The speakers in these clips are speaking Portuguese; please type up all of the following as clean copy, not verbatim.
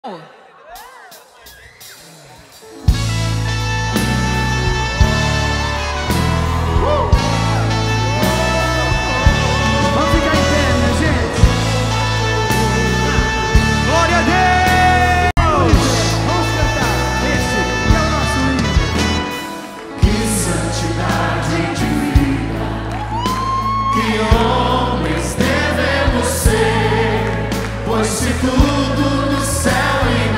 Vamos ficar em pé, minha gente. Glória a Deus! Vamos cantar. Esse é o nosso hino. Que santidade de vida, que homens devemos ser, pois se tudo no céu e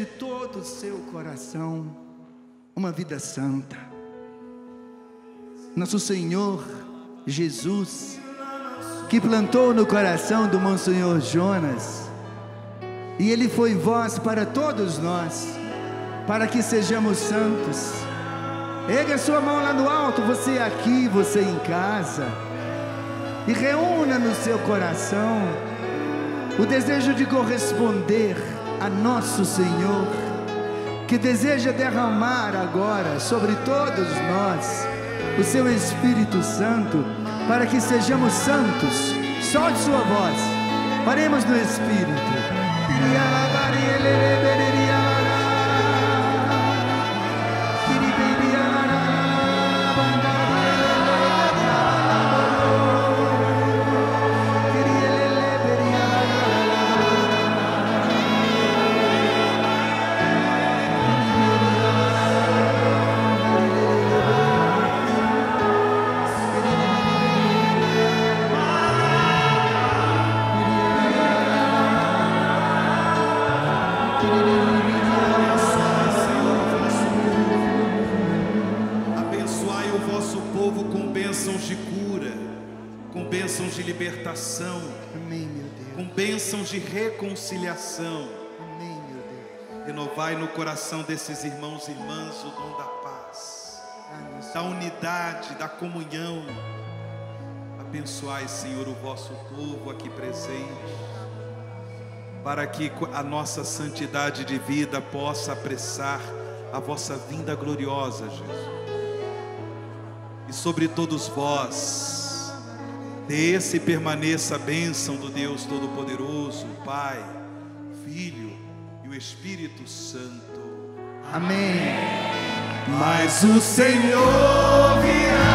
de todo o seu coração uma vida santa. Nosso Senhor Jesus, que plantou no coração do Monsenhor Jonas, e ele foi voz para todos nós, para que sejamos santos. Erga sua mão lá no alto, você aqui, você em casa, e reúna no seu coração o desejo de corresponder a nosso Senhor, que deseja derramar agora sobre todos nós o seu Espírito Santo, para que sejamos santos. Solte sua voz, oremos no Espírito. De libertação, Amém, meu Deus. com bênçãos de reconciliação. Amém, meu Deus. Renovai no coração desses irmãos e irmãs o dom da paz, da unidade, da comunhão. Abençoai, Senhor, o vosso povo aqui presente, para que a nossa santidade de vida possa apressar a vossa vinda gloriosa, Jesus. E sobre todos vós desça e permaneça a bênção do Deus Todo-Poderoso, Pai, Filho e o Espírito Santo. Amém. Mas o Senhor virá.